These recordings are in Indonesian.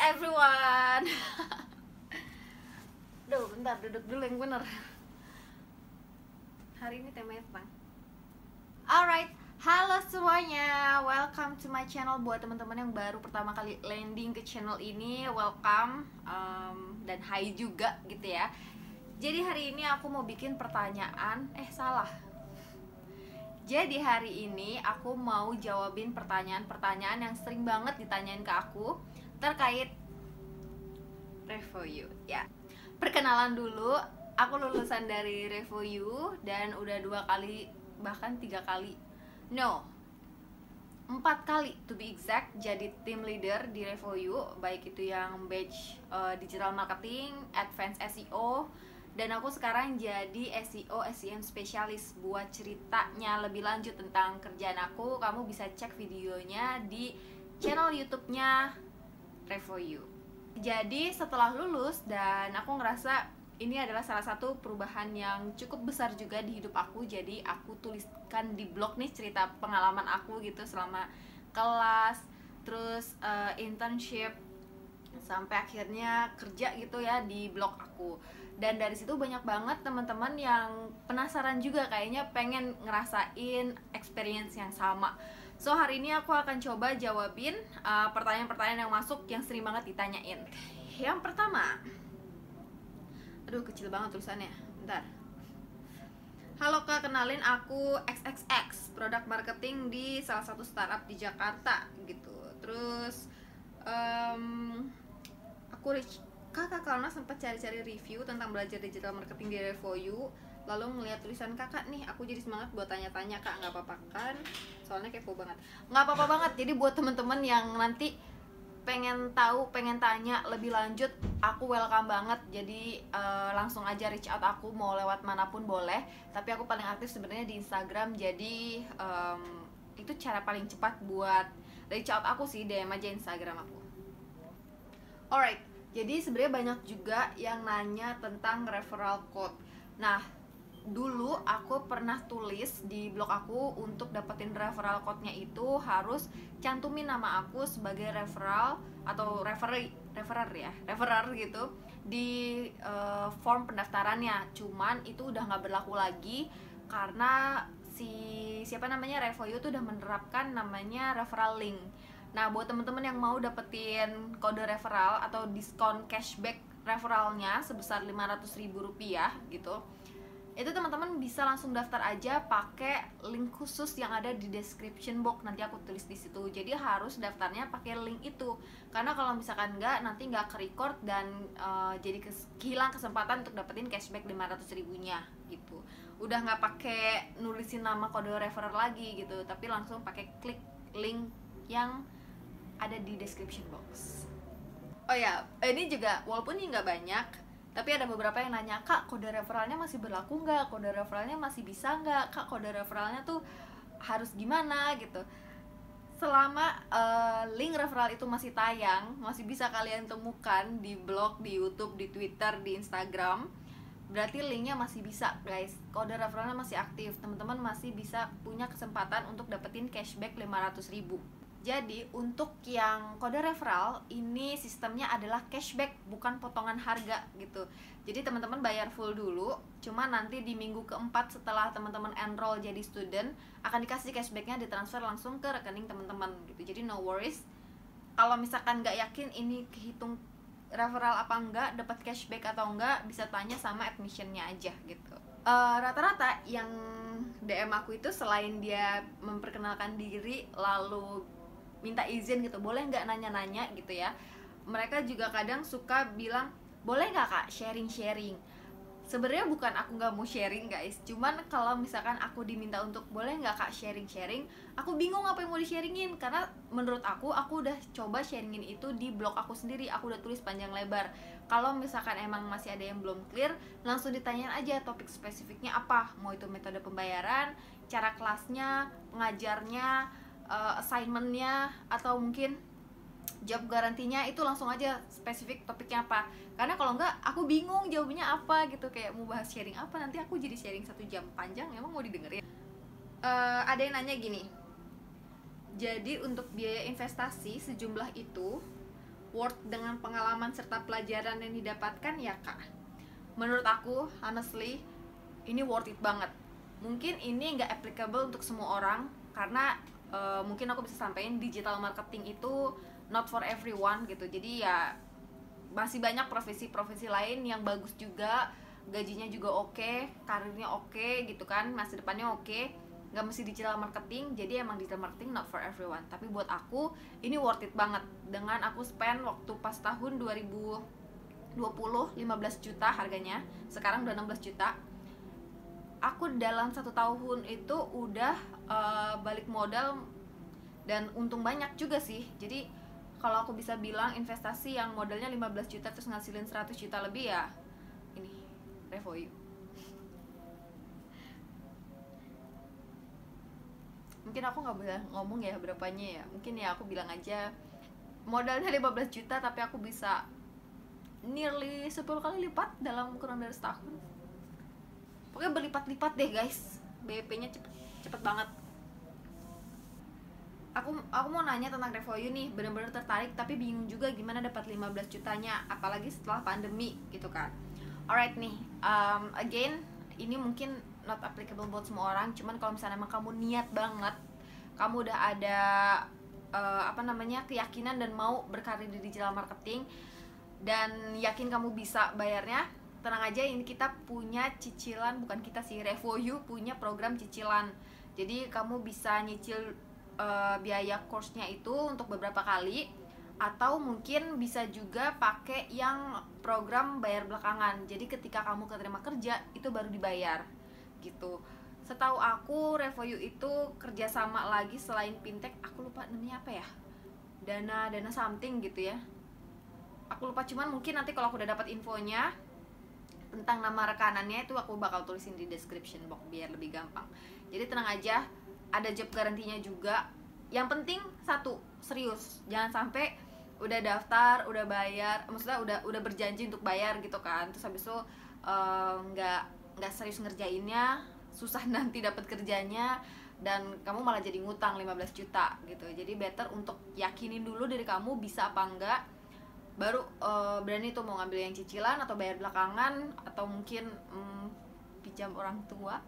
everyone. Duh, bentar, duduk dulu yang bener. Hari ini temanya tentang alright, halo semuanya, welcome to my channel. Buat teman-teman yang baru pertama kali landing ke channel ini, welcome, dan hai juga gitu ya. Jadi hari ini aku mau bikin pertanyaan, Jadi hari ini aku mau jawabin pertanyaan-pertanyaan yang sering banget ditanyain ke aku terkait review ya. Perkenalan dulu, aku lulusan dari review dan udah 2 kali, bahkan 3 kali, no 4 kali to be exact, jadi team leader di review, baik itu yang batch digital marketing, advanced SEO, dan aku sekarang jadi SEO SEM spesialis. Buat ceritanya lebih lanjut tentang kerjaan aku, kamu bisa cek videonya di channel YouTube-nya review. Jadi setelah lulus, dan aku ngerasa ini adalah salah satu perubahan yang cukup besar juga di hidup aku. Jadi aku tuliskan di blog nih cerita pengalaman aku gitu selama kelas, terus internship, sampai akhirnya kerja gitu ya di blog aku. Dan dari situ banyak banget teman-teman yang penasaran juga, kayaknya pengen ngerasain experience yang sama. So hari ini aku akan coba jawabin pertanyaan-pertanyaan yang masuk yang sering banget ditanyain. Yang pertama, aduh kecil banget tulisannya, bentar. Halo Kak, kenalin aku XXX, product marketing di salah satu startup di Jakarta gitu. Terus aku kakak karena sempat cari-cari review tentang belajar digital marketing di review, lalu melihat tulisan kakak nih, aku jadi semangat buat tanya-tanya. Kak, nggak apa-apa kan? Soalnya kepo banget. Nggak apa-apa banget. Jadi buat temen-temen yang nanti pengen tahu, pengen tanya lebih lanjut, aku welcome banget. Jadi langsung aja reach out aku, mau lewat manapun boleh. Tapi aku paling aktif sebenarnya di Instagram. Jadi itu cara paling cepat buat reach out aku sih, DM aja Instagram aku. Alright, jadi sebenarnya banyak juga yang nanya tentang referral code. Nah, dulu aku pernah tulis di blog aku, untuk dapetin referral code-nya itu harus cantumin nama aku sebagai referral atau referrer gitu di form pendaftarannya. Cuman itu udah nggak berlaku lagi karena review itu udah menerapkan namanya referral link. Nah, buat temen-temen yang mau dapetin kode referral atau diskon cashback referralnya sebesar Rp500.000 gitu, itu teman-teman bisa langsung daftar aja pakai link khusus yang ada di description box, nanti aku tulis di situ. Jadi harus daftarnya pakai link itu, karena kalau misalkan enggak, nanti nggak ke-record dan jadi hilang kesempatan untuk dapetin cashback 500.000-nya gitu. Udah nggak pakai nulisin nama kode referral lagi gitu, tapi langsung pakai klik link yang ada di description box. Oh ya, ini juga walaupun ini nggak banyak, tapi ada beberapa yang nanya, Kak, kode referralnya masih berlaku nggak? Kode referralnya masih bisa nggak? Kak, kode referralnya tuh harus gimana gitu? Selama link referral itu masih tayang, masih bisa kalian temukan di blog, di YouTube, di Twitter, di Instagram, berarti linknya masih bisa, guys. Kode referralnya masih aktif, teman-teman masih bisa punya kesempatan untuk dapetin cashback 500.000. Jadi untuk yang kode referral ini sistemnya adalah cashback, bukan potongan harga gitu. Jadi teman-teman bayar full dulu, cuma nanti di minggu keempat setelah teman-teman enroll jadi student, akan dikasih cashbacknya, ditransfer langsung ke rekening teman-teman gitu. Jadi no worries. Kalau misalkan nggak yakin ini kehitung referral apa enggak, dapat cashback atau enggak, bisa tanya sama admissionnya aja gitu. Rata-rata yang DM aku itu, selain dia memperkenalkan diri lalu minta izin gitu, boleh nggak nanya-nanya gitu ya, mereka juga kadang suka bilang, boleh nggak Kak sharing-sharing. Sebenarnya bukan aku nggak mau sharing, guys, cuman kalau misalkan aku diminta untuk boleh nggak Kak sharing-sharing, aku bingung apa yang mau di-sharingin. Karena menurut aku udah coba sharingin itu di blog aku sendiri, aku udah tulis panjang lebar. Kalau misalkan emang masih ada yang belum clear, langsung ditanyain aja topik spesifiknya apa, mau itu metode pembayaran, cara kelasnya, pengajarnya, assignmentnya, atau mungkin job garantinya, itu langsung aja spesifik topiknya apa. Karena kalau enggak aku bingung jawabnya apa gitu, kayak mau bahas sharing apa, nanti aku jadi sharing 1 jam panjang, emang mau didengerin. Ada yang nanya gini, jadi untuk biaya investasi sejumlah itu worth dengan pengalaman serta pelajaran yang didapatkan ya kak? Menurut aku honestly ini worth it banget. Mungkin ini nggak applicable untuk semua orang karena mungkin aku bisa sampaikan digital marketing itu not for everyone gitu. Jadi ya masih banyak profesi-profesi lain yang bagus juga, gajinya juga oke, karirnya oke gitu kan, masa depannya oke. Nggak mesti digital marketing, jadi emang digital marketing not for everyone. Tapi buat aku ini worth it banget. Dengan aku spend waktu pas tahun 2020 15 juta harganya, sekarang udah 16 juta. Aku dalam 1 tahun itu udah balik modal dan untung banyak juga sih. Jadi kalau aku bisa bilang investasi yang modalnya 15 juta terus ngasilin 100 juta lebih ya ini Revoyu. Mungkin aku nggak boleh ngomong ya berapanya ya, mungkin ya aku bilang aja modalnya 15 juta tapi aku bisa nearly 10 kali lipat dalam kurang dari setahun. Pokoknya berlipat-lipat deh guys, BP-nya cepet banget. Aku mau nanya tentang Revoyu nih, bener-bener tertarik tapi bingung juga gimana dapat 15 jutanya, apalagi setelah pandemi gitu kan. Alright nih, again ini mungkin not applicable buat semua orang, cuman kalau misalnya emang kamu niat banget, kamu udah ada keyakinan dan mau berkarir di digital marketing dan yakin kamu bisa bayarnya, tenang aja, ini kita punya cicilan, bukan kita sih, Revoyu punya program cicilan. Jadi kamu bisa nyicil biaya course-nya itu untuk beberapa kali, atau mungkin bisa juga pakai yang program bayar belakangan. Jadi ketika kamu keterima kerja itu baru dibayar gitu. Setahu aku Revoyu itu kerjasama lagi selain fintech, aku lupa namanya apa ya, dana something gitu ya, aku lupa. Cuman mungkin nanti kalau aku udah dapat infonya tentang nama rekanannya itu aku bakal tulisin di description box biar lebih gampang. Jadi tenang aja, ada job garantinya juga. Yang penting satu, serius, jangan sampai udah daftar, udah bayar, maksudnya udah berjanji untuk bayar gitu kan, terus habis itu nggak serius ngerjainnya, susah nanti dapat kerjanya dan kamu malah jadi ngutang 15 juta gitu. Jadi better untuk yakinin dulu dari kamu bisa apa enggak, baru berani tuh mau ngambil yang cicilan atau bayar belakangan atau mungkin pinjam orang tua.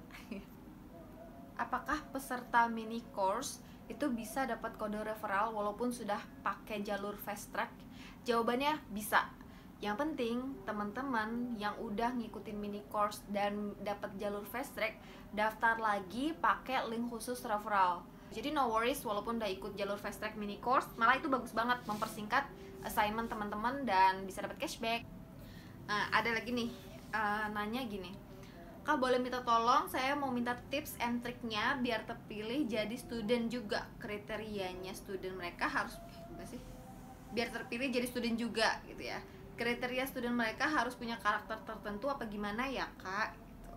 Apakah peserta mini course itu bisa dapat kode referral walaupun sudah pakai jalur fast track? Jawabannya bisa. Yang penting teman-teman yang udah ngikutin mini course dan dapat jalur fast track, daftar lagi pakai link khusus referral. Jadi no worries walaupun udah ikut jalur fast track mini course, malah itu bagus banget mempersingkat assignment teman-teman dan bisa dapat cashback. Nah, ada lagi nih nanya gini, Kak boleh minta tolong, saya mau minta tips and triknya biar terpilih jadi student juga. Kriterianya student mereka harus biar terpilih jadi student juga gitu ya. Kriteria student mereka harus punya karakter tertentu apa gimana ya kak? Gitu.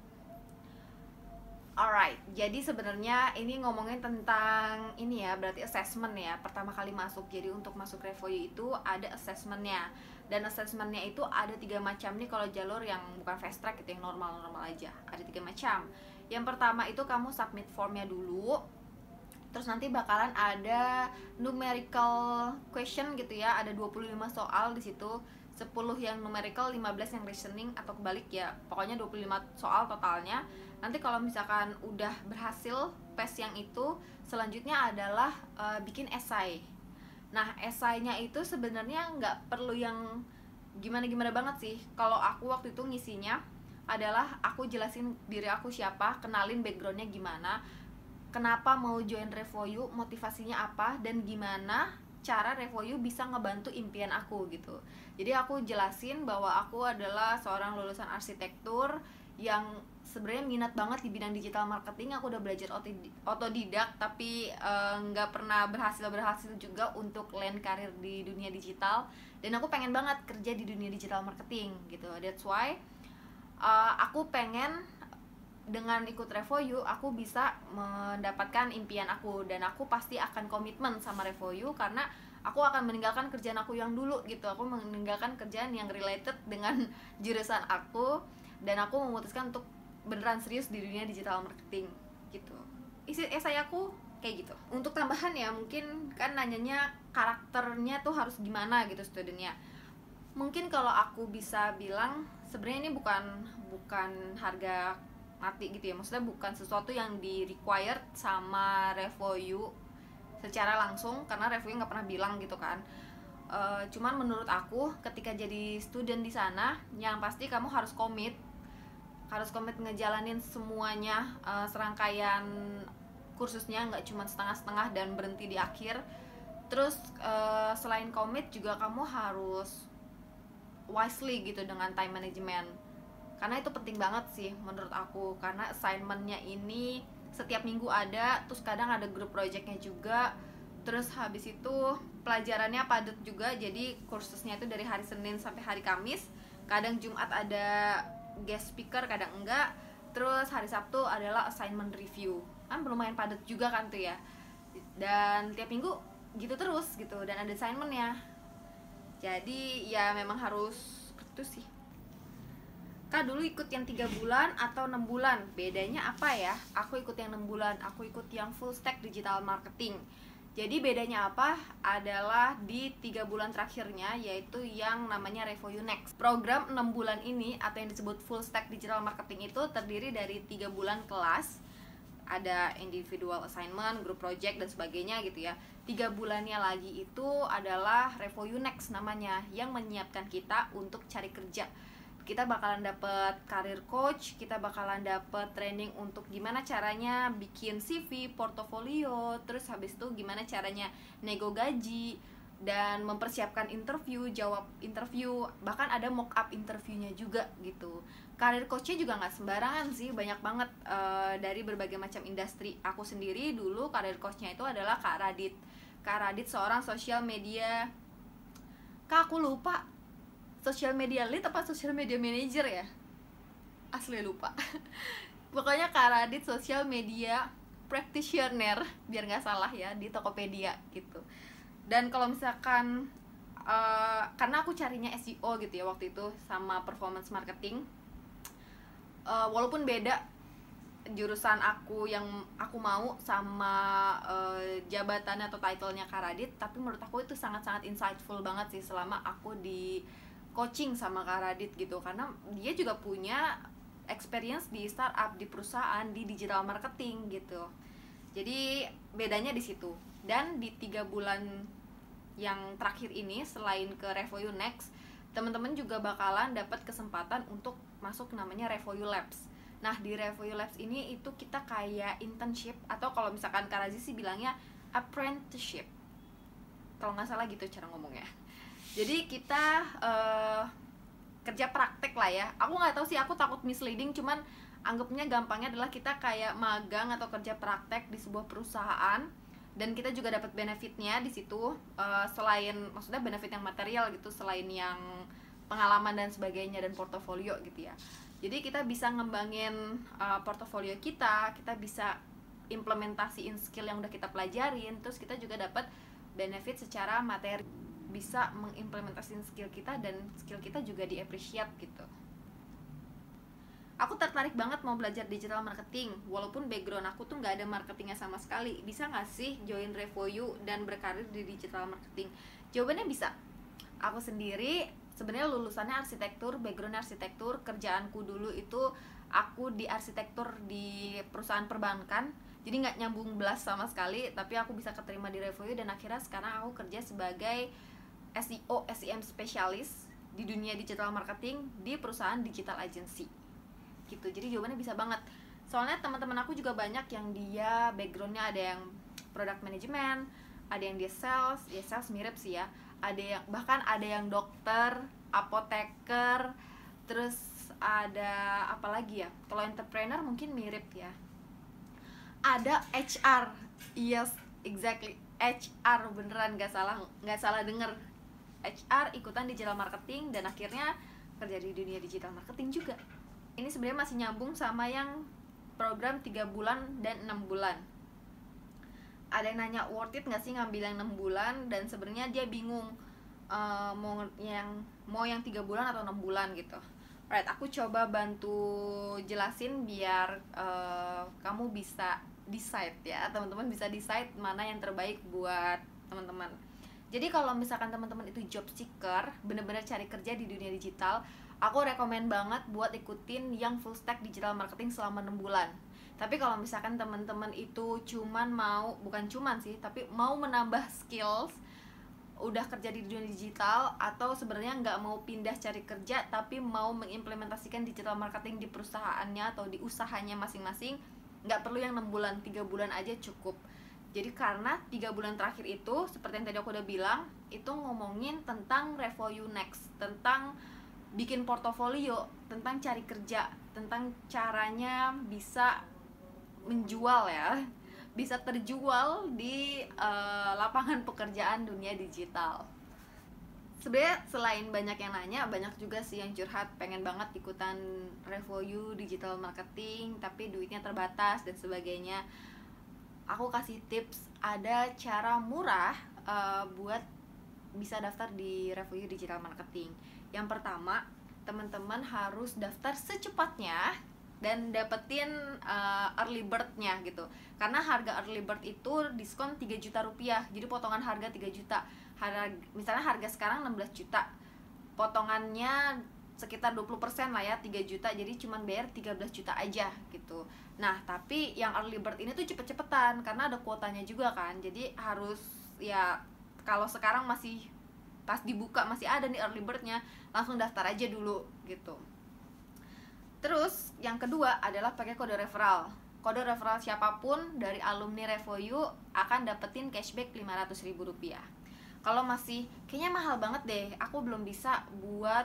Alright, jadi sebenarnya ini ngomongin tentang ini ya, berarti assessment ya. Pertama kali masuk, jadi untuk masuk Revoyu itu ada assessmentnya. Dan assessmentnya itu ada 3 macam nih kalau jalur yang bukan fast track itu, yang normal-normal aja. Ada 3 macam. Yang pertama itu kamu submit formnya dulu, terus nanti bakalan ada numerical question gitu ya, ada 25 soal di situ, 10 yang numerical, 15 yang reasoning atau kebalik ya. Pokoknya 25 soal totalnya. Nanti kalau misalkan udah berhasil pass yang itu, selanjutnya adalah bikin esai. Nah, esainya itu sebenarnya nggak perlu yang gimana-gimana banget sih. Kalau aku waktu itu ngisinya adalah aku jelasin diri aku siapa, kenalin backgroundnya gimana, kenapa mau join Revoyu, motivasinya apa, dan gimana cara Revoyu bisa ngebantu impian aku gitu. Jadi aku jelasin bahwa aku adalah seorang lulusan arsitektur yang sebenarnya minat banget di bidang digital marketing. Aku udah belajar otodidak tapi nggak pernah berhasil juga untuk land karir di dunia digital, dan aku pengen banget kerja di dunia digital marketing gitu. That's why aku pengen dengan ikut Revoyu aku bisa mendapatkan impian aku, dan aku pasti akan komitmen sama Revoyu karena aku akan meninggalkan kerjaan aku yang dulu gitu. Aku meninggalkan kerjaan yang related dengan jurusan aku, dan aku memutuskan untuk beneran serius di dunia digital marketing gitu. Isi esai aku kayak gitu. Untuk tambahan ya, mungkin kan nanyanya karakternya tuh harus gimana gitu studentnya. Mungkin kalau aku bisa bilang sebenarnya ini bukan harga mati gitu ya, maksudnya bukan sesuatu yang di required sama Revoyu secara langsung, karena Revoyu nggak pernah bilang gitu kan. Cuman menurut aku ketika jadi student di sana, yang pasti kamu harus komit ngejalanin semuanya, serangkaian kursusnya, nggak cuma setengah-setengah dan berhenti di akhir. Terus selain komit juga kamu harus wisely gitu dengan time management, karena itu penting banget sih menurut aku, karena assignmentnya ini setiap minggu ada, terus kadang ada grup projectnya juga, terus habis itu pelajarannya padat juga, jadi kursusnya itu dari hari Senin sampai hari Kamis, kadang Jumat ada guest speaker, kadang enggak, terus hari Sabtu adalah assignment review, kan lumayan padat juga kan tuh ya, dan tiap minggu gitu terus gitu, dan ada assignmentnya. Jadi ya memang harus itu sih. Kak dulu ikut yang 3 bulan atau 6 bulan, bedanya apa ya? Aku ikut yang 6 bulan, aku ikut yang full stack digital marketing. Jadi bedanya apa? Adalah di 3 bulan terakhirnya, yaitu yang namanya Revoyu Next. Program 6 bulan ini atau yang disebut full stack digital marketing itu terdiri dari 3 bulan kelas, ada individual assignment, group project dan sebagainya gitu ya. 3 bulannya lagi itu adalah Revoyu Next namanya, yang menyiapkan kita untuk cari kerja. Kita bakalan dapet career coach, kita bakalan dapet training untuk gimana caranya bikin CV, portofolio, terus habis itu gimana caranya nego gaji, dan mempersiapkan interview, jawab interview, bahkan ada mock up interviewnya juga gitu. Career coachnya juga nggak sembarangan sih, banyak banget dari berbagai macam industri. Aku sendiri dulu career coachnya itu adalah Kak Radit. Kak Radit seorang social media, Kak aku lupa social media lead apa social media manager ya, asli lupa. Pokoknya Kak Radit social media practitioner, biar nggak salah ya, di Tokopedia gitu. Dan kalau misalkan karena aku carinya SEO gitu ya waktu itu sama performance marketing, walaupun beda jurusan aku yang aku mau sama jabatannya atau titlenya Kak Radit, tapi menurut aku itu sangat-sangat insightful banget sih selama aku di coaching sama Kak Radit gitu, karena dia juga punya experience di startup, di perusahaan, di digital marketing gitu. Jadi bedanya di situ. Dan di 3 bulan yang terakhir ini, selain ke Revoyu Next, teman-teman juga bakalan dapat kesempatan untuk masuk namanya Revoyu Labs. Nah di Revoyu Labs ini itu kita kayak internship, atau kalau misalkan Kak Razi sih bilangnya apprenticeship, kalau nggak salah gitu cara ngomongnya. Jadi kita kerja praktek lah ya. Aku nggak tahu sih, aku takut misleading, cuman anggapnya gampangnya adalah kita kayak magang atau kerja praktek di sebuah perusahaan, dan kita juga dapat benefitnya di situ, selain maksudnya benefit yang material gitu, selain yang pengalaman dan sebagainya dan portofolio gitu ya. Jadi kita bisa ngembangin portofolio kita bisa implementasiin skill yang udah kita pelajarin, terus kita juga dapat benefit secara materi, bisa mengimplementasikan skill kita, dan skill kita juga di-appreciate gitu. Aku tertarik banget mau belajar digital marketing, walaupun background aku tuh nggak ada marketingnya sama sekali. Bisa nggak sih join Revoyu dan berkarir di digital marketing? Jawabannya bisa. Aku sendiri sebenarnya lulusannya arsitektur, background arsitektur. Kerjaanku dulu itu aku di arsitektur di perusahaan perbankan, jadi nggak nyambung belas sama sekali. Tapi aku bisa keterima di Revoyu, dan akhirnya sekarang aku kerja sebagai SEO, SEM spesialis di dunia digital marketing di perusahaan digital agency gitu. Jadi jawabannya bisa banget. Soalnya teman-teman aku juga banyak yang dia backgroundnya ada yang product management, ada yang dia sales, ya sales mirip sih ya. Ada yang bahkan ada yang dokter, apoteker, terus ada apa lagi ya? Kalau entrepreneur mungkin mirip ya. Ada HR, yes exactly HR, beneran nggak salah denger. HR ikutan digital marketing dan akhirnya kerja di dunia digital marketing juga. Ini sebenarnya masih nyambung sama yang program 3 bulan dan 6 bulan. Ada yang nanya worth it nggak sih ngambil yang 6 bulan, dan sebenarnya dia bingung mau yang 3 bulan atau 6 bulan gitu. Alright, aku coba bantu jelasin biar kamu bisa decide ya, teman-teman bisa decide mana yang terbaik buat teman-teman. Jadi kalau misalkan teman-teman itu job seeker, bener-bener cari kerja di dunia digital, aku rekomen banget buat ikutin yang full stack digital marketing selama 6 bulan. Tapi kalau misalkan teman-teman itu bukan cuman sih, tapi mau menambah skills, udah kerja di dunia digital, atau sebenarnya nggak mau pindah cari kerja tapi mau mengimplementasikan digital marketing di perusahaannya atau di usahanya masing-masing, nggak perlu yang 6 bulan, 3 bulan aja cukup. Jadi karena 3 bulan terakhir itu, seperti yang tadi aku udah bilang, itu ngomongin tentang Revoyu Next, tentang bikin portofolio, tentang cari kerja, tentang caranya bisa menjual ya, bisa terjual di lapangan pekerjaan dunia digital. Sebenarnya selain banyak yang nanya, banyak juga sih yang curhat pengen banget ikutan Revoyu digital marketing tapi duitnya terbatas dan sebagainya. Aku kasih tips, ada cara murah buat bisa daftar di Revoyu digital marketing. Yang pertama, teman-teman harus daftar secepatnya dan dapetin early bird-nya gitu. Karena harga early bird itu diskon 3 juta rupiah. Jadi potongan harga 3 juta. Misalnya harga sekarang 16 juta. Potongannya sekitar 20% lah ya, 3 juta. Jadi cuman bayar 13 juta aja gitu. Nah, tapi yang early bird ini tuh cepet-cepetan karena ada kuotanya juga kan. Jadi harus ya, kalau sekarang masih pas dibuka masih ada nih early bird-nya, langsung daftar aja dulu gitu. Terus yang kedua adalah pakai kode referral. Kode referral siapapun dari alumni Revoyu akan dapetin cashback Rp500.000. Kalau masih kayaknya mahal banget deh, aku belum bisa buat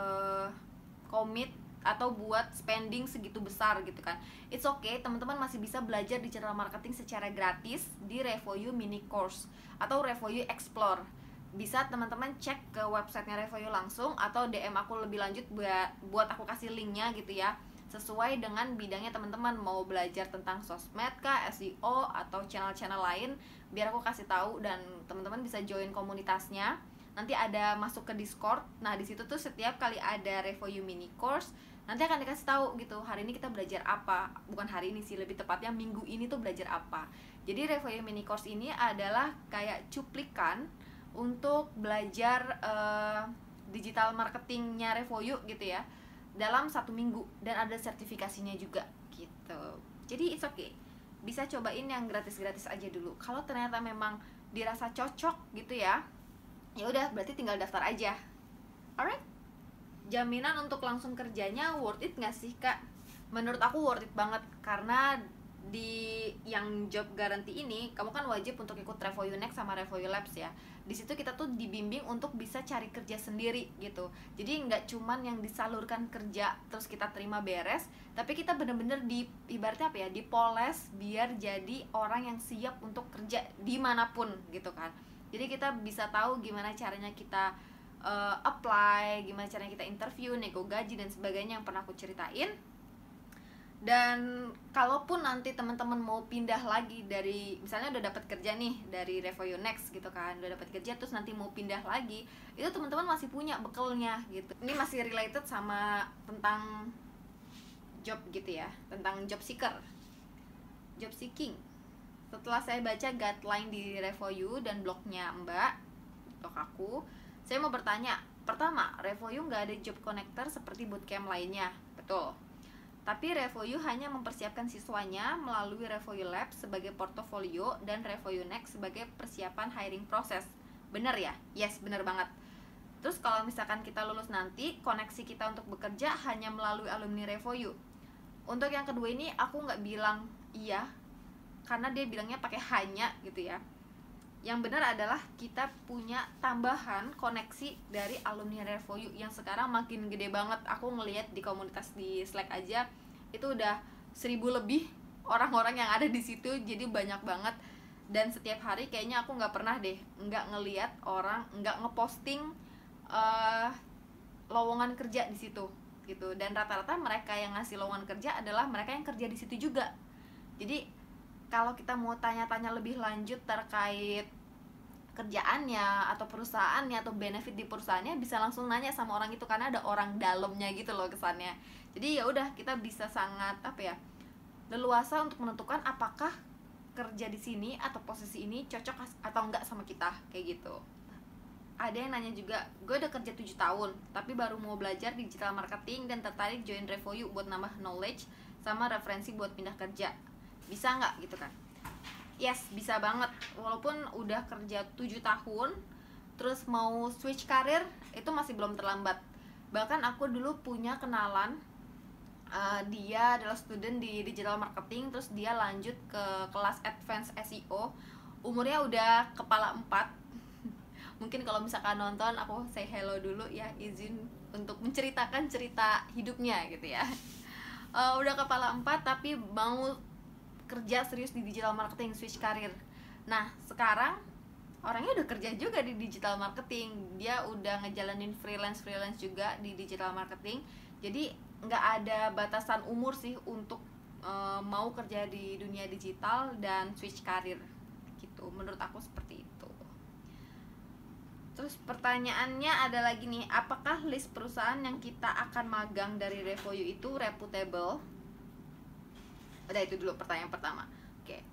komit atau buat spending segitu besar gitu kan, it's okay, teman-teman masih bisa belajar digital marketing secara gratis di Revoyu Mini Course atau Revoyu Explore. Bisa teman-teman cek ke websitenya Revoyu langsung atau DM aku lebih lanjut buat aku kasih linknya gitu ya, sesuai dengan bidangnya teman-teman, mau belajar tentang sosmed kah, SEO atau channel-channel lain, biar aku kasih tahu dan teman-teman bisa join komunitasnya. Nanti ada masuk ke Discord. Nah, di situ tuh setiap kali ada Revoyu Mini Course, nanti akan dikasih tahu gitu, hari ini kita belajar apa. Bukan hari ini sih, lebih tepatnya minggu ini tuh belajar apa. Jadi Revoyu Mini Course ini adalah kayak cuplikan untuk belajar digital marketingnya Revoyu gitu ya, dalam 1 minggu, dan ada sertifikasinya juga gitu. Jadi it's okay, bisa cobain yang gratis-gratis aja dulu. Kalau ternyata memang dirasa cocok gitu ya udah, berarti tinggal daftar aja. Alright, jaminan untuk langsung kerjanya worth it nggak sih kak? Menurut aku worth it banget, karena di yang job garanti ini kamu kan wajib untuk ikut Revoyu Next sama Revoyu Labs ya. Di situ kita tuh dibimbing untuk bisa cari kerja sendiri gitu. Jadi nggak cuman yang disalurkan kerja terus kita terima beres, tapi kita bener-bener ibaratnya apa ya, dipoles biar jadi orang yang siap untuk kerja dimanapun gitu kan. Jadi kita bisa tahu gimana caranya kita apply, gimana caranya kita interview, nego gaji dan sebagainya yang pernah aku ceritain. Dan kalaupun nanti teman-teman mau pindah lagi dari, misalnya udah dapat kerja nih dari Revoyu Next gitu kan, udah dapat kerja terus nanti mau pindah lagi, itu teman-teman masih punya bekalnya gitu. Ini masih related sama tentang job gitu ya, tentang job seeker, job seeking. Setelah saya baca guideline di Revoyu dan blognya Mbak, blog aku, saya mau bertanya. Pertama, Revoyu nggak ada job connector seperti bootcamp lainnya, betul. Tapi Revoyu hanya mempersiapkan siswanya melalui Revoyu Lab sebagai portofolio dan Revoyu Next sebagai persiapan hiring proses. Bener ya? Yes, bener banget. Terus kalau misalkan kita lulus nanti, koneksi kita untuk bekerja hanya melalui alumni Revoyu. Untuk yang kedua ini aku nggak bilang iya, karena dia bilangnya pakai hanya gitu ya. Yang benar adalah kita punya tambahan koneksi dari alumni Revoyu yang sekarang makin gede banget. Aku ngelihat di komunitas di Slack aja itu udah 1000 lebih orang-orang yang ada di situ, jadi banyak banget. Dan setiap hari kayaknya aku nggak pernah deh nggak ngelihat orang nggak ngeposting lowongan kerja di situ gitu. Dan rata-rata mereka yang ngasih lowongan kerja adalah mereka yang kerja di situ juga. Jadi kalau kita mau tanya-tanya lebih lanjut terkait kerjaannya atau perusahaannya atau benefit di perusahaannya, bisa langsung nanya sama orang itu karena ada orang dalamnya gitu loh kesannya. Jadi ya udah, kita bisa sangat leluasa untuk menentukan apakah kerja di sini atau posisi ini cocok atau enggak sama kita kayak gitu. ada yang nanya juga, gue udah kerja 7 tahun tapi baru mau belajar digital marketing dan tertarik join Revoyu buat nambah knowledge sama referensi buat pindah kerja, bisa nggak gitu kan? Yes, bisa banget. Walaupun udah kerja 7 tahun terus mau switch karir, itu masih belum terlambat. Bahkan aku dulu punya kenalan, dia adalah student di digital marketing, terus dia lanjut ke kelas advance SEO, umurnya udah kepala 4. Mungkin kalau misalkan nonton, aku say hello dulu ya, izin untuk menceritakan cerita hidupnya gitu ya. Udah kepala 4 tapi mau kerja serius di digital marketing, switch karir. Nah sekarang orangnya udah kerja juga di digital marketing, dia udah ngejalanin freelance juga di digital marketing. Jadi nggak ada batasan umur sih untuk mau kerja di dunia digital dan switch karir gitu, menurut aku seperti itu. Terus pertanyaannya ada lagi nih, apakah list perusahaan yang kita akan magang dari Revoyu itu reputable? Udah, itu dulu pertanyaan pertama. Oke.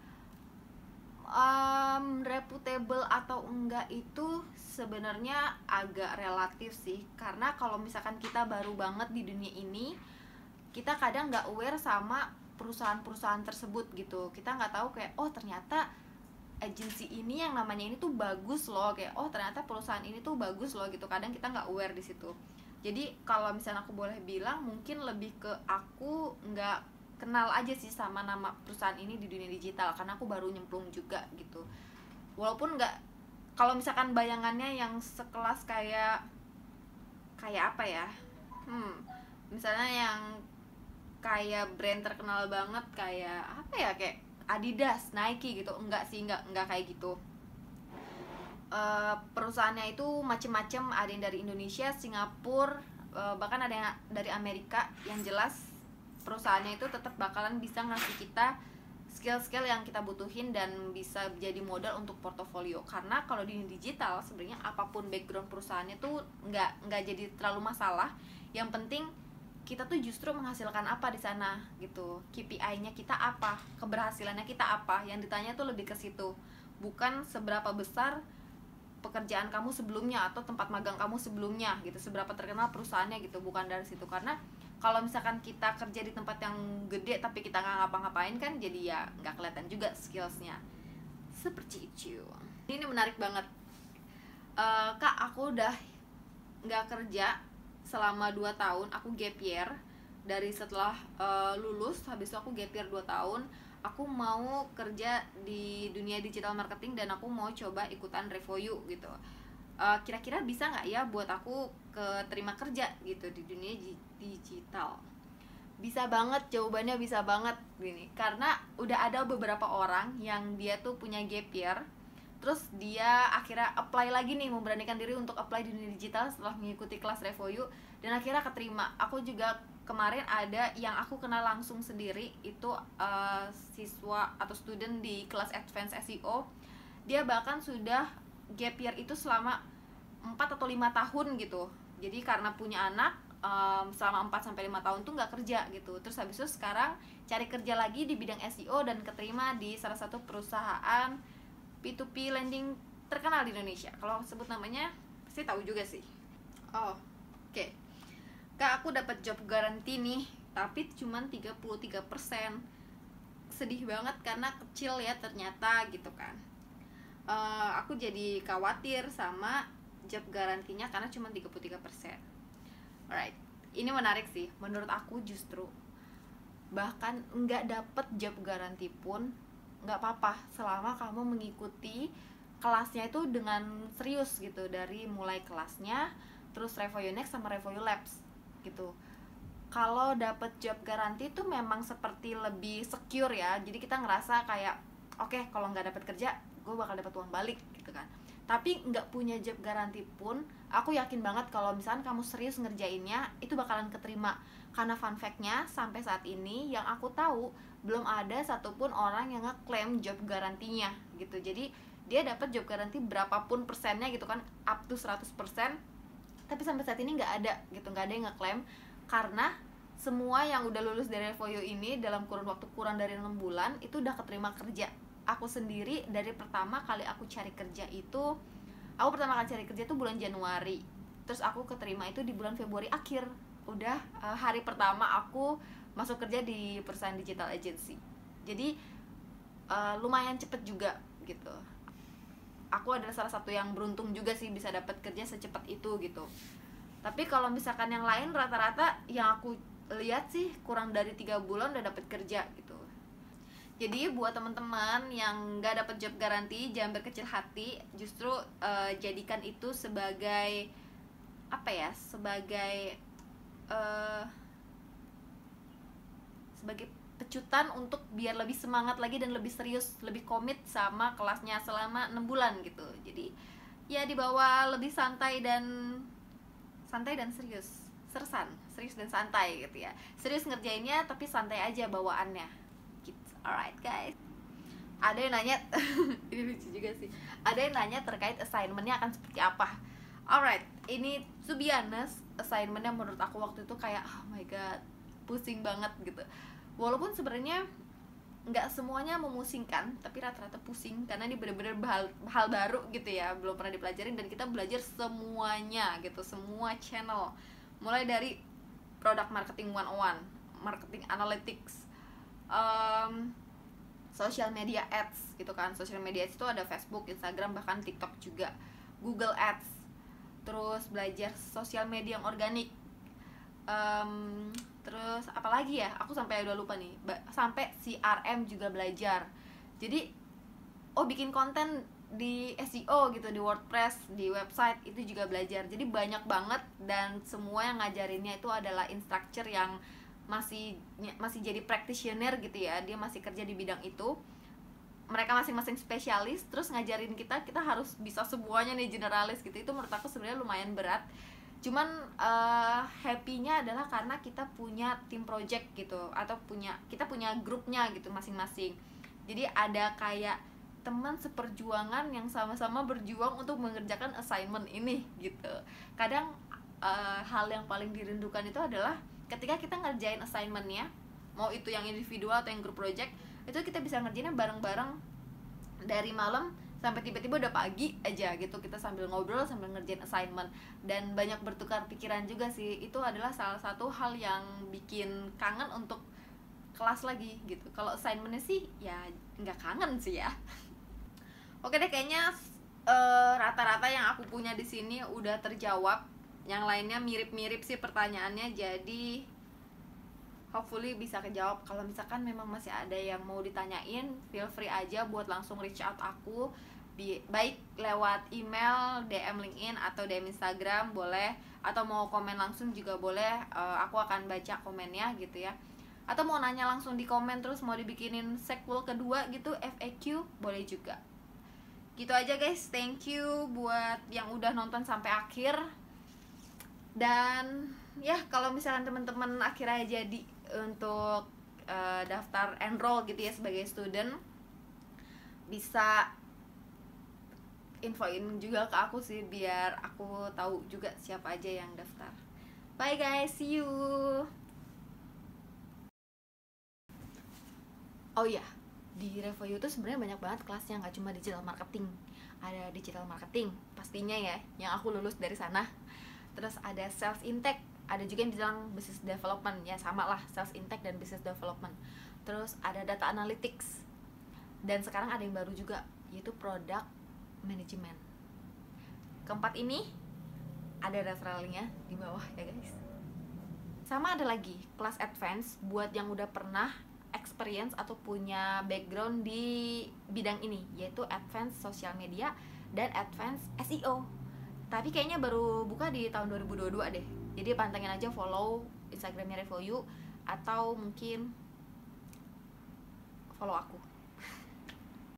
Reputable atau enggak itu sebenarnya agak relatif sih, karena kalau misalkan kita baru banget di dunia ini, kita kadang nggak aware sama perusahaan-perusahaan tersebut gitu. Kita nggak tahu kayak, oh ternyata agensi ini yang namanya ini tuh bagus loh, kayak oh ternyata perusahaan ini tuh bagus loh gitu. Kadang kita nggak aware di situ. Jadi kalau misalnya aku boleh bilang, mungkin lebih ke aku nggak kenal aja sih sama nama perusahaan ini di dunia digital, karena aku baru nyemplung juga gitu. Walaupun nggak, kalau misalkan bayangannya yang sekelas kayak apa ya, misalnya yang kayak brand terkenal banget kayak apa ya, kayak Adidas, Nike gitu, enggak sih, enggak kayak gitu. Perusahaannya itu macem-macem, ada yang dari Indonesia, Singapura, bahkan ada yang dari Amerika. Yang jelas perusahaannya itu tetap bakalan bisa ngasih kita skill-skill yang kita butuhin dan bisa jadi modal untuk portofolio. Karena kalau di digital sebenarnya apapun background perusahaannya tuh nggak jadi terlalu masalah. Yang penting kita tuh justru menghasilkan apa di sana gitu, KPI-nya kita apa, keberhasilannya kita apa, yang ditanya tuh lebih ke situ, bukan seberapa besar pekerjaan kamu sebelumnya atau tempat magang kamu sebelumnya gitu, seberapa terkenal perusahaannya gitu, bukan dari situ. Karena kalau misalkan kita kerja di tempat yang gede tapi kita nggak ngapa-ngapain kan, jadi ya nggak kelihatan juga skillsnya, seperti itu. Ini menarik banget. Kak, aku udah nggak kerja selama 2 tahun, aku gap year. Dari setelah lulus, habis itu aku gap year 2 tahun. Aku mau kerja di dunia digital marketing dan aku mau coba ikutan Revoyu gitu. Kira-kira bisa nggak ya buat aku keterima kerja gitu di dunia digital? Bisa banget, jawabannya bisa banget gini. Karena udah ada beberapa orang yang dia tuh punya gap year, terus dia akhirnya apply lagi nih, memberanikan diri untuk apply di dunia digital setelah mengikuti kelas Revoyu, dan akhirnya keterima. Aku juga kemarin ada yang aku kenal langsung sendiri, itu siswa atau student di kelas advance SEO. Dia bahkan sudah gap year itu selama 4 atau 5 tahun gitu. Jadi karena punya anak, selama 4 sampai 5 tahun tuh nggak kerja gitu. Terus habis itu sekarang cari kerja lagi di bidang SEO dan keterima di salah satu perusahaan P2P lending terkenal di Indonesia. Kalau sebut namanya pasti tahu juga sih. Oh, oke. Kak, aku dapat job garanti nih, tapi cuma 33%. Sedih banget karena kecil ya ternyata gitu kan. Aku jadi khawatir sama job garantinya karena cuma 33%. Alright, ini menarik sih. Menurut aku justru bahkan nggak dapet job garanti pun nggak apa-apa selama kamu mengikuti kelasnya itu dengan serius gitu, dari mulai kelasnya, terus Revoyu Next sama Revoyu Labs gitu. Kalau dapet job garanti itu memang seperti lebih secure ya, jadi kita ngerasa kayak oke, kalau nggak dapet kerja gue bakal dapet uang balik gitu kan. Tapi nggak punya job garanti pun aku yakin banget kalau misalkan kamu serius ngerjainnya itu bakalan keterima. Karena fun fact-nya sampai saat ini yang aku tahu belum ada satupun orang yang ngeklaim job garantinya gitu. Jadi dia dapat job garanti berapapun persennya gitu kan, up to 100%, tapi sampai saat ini nggak ada gitu, nggak ada yang ngeklaim. Karena semua yang udah lulus dari Revoyu ini dalam kurun waktu kurang dari 6 bulan itu udah keterima kerja. Aku sendiri dari pertama kali aku cari kerja itu Aku pertama kali cari kerja tuh bulan Januari, terus aku keterima itu di bulan Februari akhir. Udah hari pertama aku masuk kerja di perusahaan digital agency. Jadi lumayan cepet juga gitu. Aku adalah salah satu yang beruntung juga sih bisa dapat kerja secepat itu gitu. Tapi kalau misalkan yang lain rata-rata yang aku lihat sih kurang dari 3 bulan udah dapat kerja gitu. Jadi buat teman-teman yang nggak dapat job garanti, jangan berkecil hati. Justru jadikan itu sebagai apa ya? Sebagai pecutan untuk biar lebih semangat lagi dan lebih serius, lebih komit sama kelasnya selama 6 bulan gitu. Jadi ya dibawa lebih santai dan serius. Serius dan santai gitu ya. Serius ngerjainnya tapi santai aja bawaannya. Gitu. Alright guys. Ada yang nanya ini lucu juga sih. Ada yang nanya terkait assignmentnya akan seperti apa. Alright, ini to be honest, assignmentnya menurut aku waktu itu kayak oh my god, pusing banget gitu. Walaupun sebenarnya nggak semuanya memusingkan, tapi rata-rata pusing karena ini bener-bener hal baru gitu ya, belum pernah dipelajarin dan kita belajar semuanya gitu, semua channel, mulai dari product marketing 101, marketing analytics, social media ads gitu kan. Social media ads itu ada Facebook, Instagram, bahkan TikTok juga, Google Ads, terus belajar sosial media yang organik, terus apalagi ya, aku sampai udah lupa nih, sampai CRM juga belajar. Jadi bikin konten di SEO gitu, di WordPress, di website itu juga belajar. Jadi banyak banget, dan semua yang ngajarinnya itu adalah instructor yang masih jadi practitioner gitu ya, dia masih kerja di bidang itu. Mereka masing-masing spesialis, terus ngajarin kita harus bisa semuanya nih, generalis gitu. Itu menurut aku sebenarnya lumayan berat. Cuman happy-nya adalah karena kita punya tim project gitu, atau kita punya grupnya gitu masing-masing. Jadi ada kayak teman seperjuangan yang sama-sama berjuang untuk mengerjakan assignment ini gitu. Kadang hal yang paling dirindukan itu adalah ketika kita ngerjain assignmentnya, mau itu yang individual atau yang group project, itu kita bisa ngerjainnya bareng-bareng dari malam sampai tiba-tiba udah pagi aja gitu, kita sambil ngobrol sambil ngerjain assignment, dan banyak bertukar pikiran juga sih. Itu adalah salah satu hal yang bikin kangen untuk kelas lagi gitu. Kalau assignmentnya sih ya nggak kangen sih ya. Oke deh, kayaknya rata-rata yang aku punya di sini udah terjawab. Yang lainnya mirip-mirip sih pertanyaannya, jadi hopefully bisa kejawab. Kalau misalkan memang masih ada yang mau ditanyain, feel free aja buat langsung reach out aku, baik lewat email, DM LinkedIn, atau DM Instagram boleh, atau mau komen langsung juga boleh. Aku akan baca komennya gitu ya. Atau mau nanya langsung di komen, terus mau dibikinin sequel kedua gitu, FAQ, boleh juga. Gitu aja guys, thank you buat yang udah nonton sampai akhir. Dan ya kalau misalkan teman-teman akhirnya jadi untuk daftar enroll gitu ya sebagai student, bisa infoin juga ke aku sih, biar aku tahu juga siapa aja yang daftar. Bye guys, see you. Oh iya, di Revoyu tuh sebenarnya banyak banget kelasnya, nggak cuma digital marketing. Ada digital marketing pastinya ya, yang aku lulus dari sana. Terus ada sales intake, ada juga yang bilang business development, ya sama lah, sales intake dan business development. Terus ada data analytics, dan sekarang ada yang baru juga, yaitu product management. Keempat ini ada referralnya di bawah ya guys. Sama ada lagi kelas advance buat yang udah pernah experience atau punya background di bidang ini, yaitu advance social media dan advance SEO. Tapi kayaknya baru buka di tahun 2022 deh. Jadi pantengin aja, follow Instagramnya Revoyu, atau mungkin follow aku.